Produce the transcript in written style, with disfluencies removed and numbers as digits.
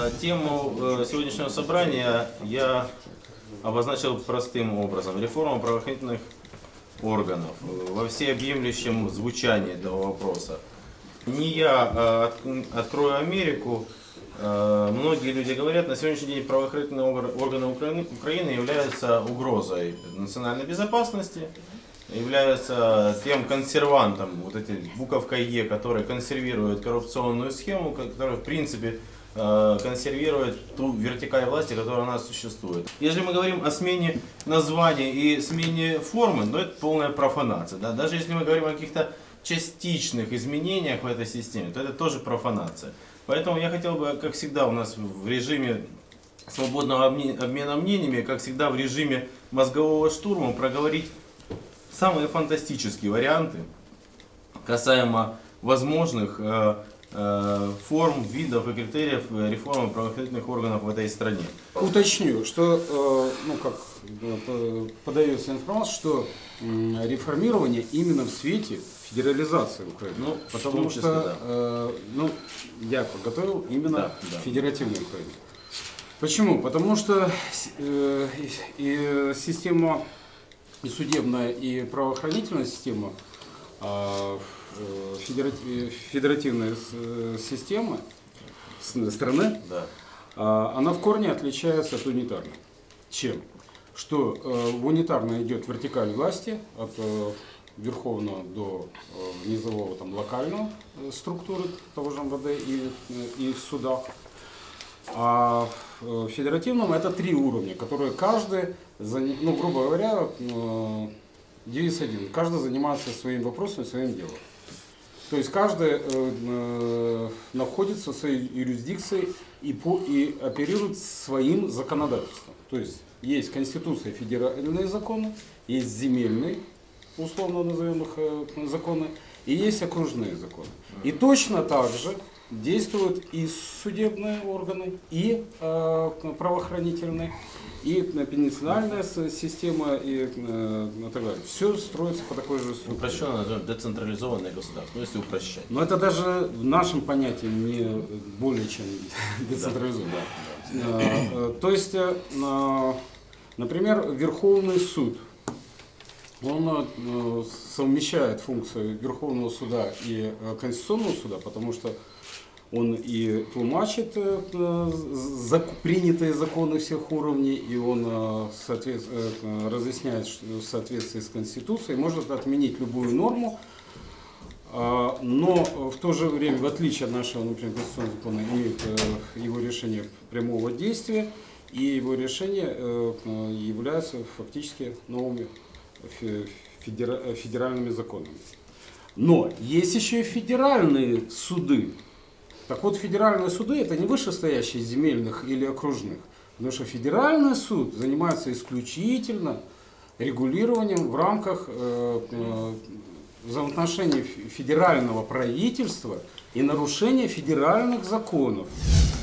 Тему сегодняшнего собрания я обозначил простым образом. Реформа правоохранительных органов во всеобъемлющем звучании этого вопроса. Не я открою Америку. Многие люди говорят, на сегодняшний день правоохранительные органы Украины являются угрозой национальной безопасности, являются тем консервантом, вот этой буковкой Е, который консервирует коррупционную схему, которая в принципе консервирует ту вертикаль власти, которая у нас существует. Если мы говорим о смене названия и смене формы, то это полная профанация. Да? Даже если мы говорим о каких-то частичных изменениях в этой системе, то это тоже профанация. Поэтому я хотел бы, как всегда у нас в режиме свободного обмена мнениями, как всегда в режиме мозгового штурма, проговорить самые фантастические варианты касаемо возможных форм, видов и критериев реформы правоохранительных органов в этой стране. Уточню, что подается информация, что реформирование именно в свете федерализации Украины. Ну, потому числе, что я подготовил именно федеративную Украину. Почему? Потому что и система, и судебная, и правоохранительная система, федеративная система страны, она в корне отличается от унитарной. Чем? Что в унитарной идет вертикаль власти от верховного до низового, там, локального структуры того же МВД и суда. А в федеративном это 3 уровня, которые каждый, грубо говоря, девиз один. Каждый занимается своим вопросом, своим делом. То есть каждый находится в своей юрисдикции и оперирует своим законодательством. То есть Конституция, федеральные законы, есть земельные, условно назовем их, законы, и есть окружные законы. И точно так же действуют и судебные органы, и правоохранительные, и пенитенциарная система, и так далее. Все строится по такой же структуре. Упрощенно назовем децентрализованное государство, если упрощать. Но это даже в нашем понятии не более чем децентрализованно. То есть, например, Верховный суд, он совмещает функцию Верховного суда и Конституционного суда, потому что он и тлумачит принятые законы всех уровней, и он разъясняет в соответствии с Конституцией, может отменить любую норму, но в то же время, в отличие от нашего, например, Конституционного закона, имеет его решение прямого действия, и его решения являются фактически новыми федеральными законами. Но есть еще и федеральные суды. Так вот, федеральные суды — это не вышестоящие земельных или окружных, потому что федеральный суд занимается исключительно регулированием в рамках взаимоотношений федерального правительства и нарушения федеральных законов.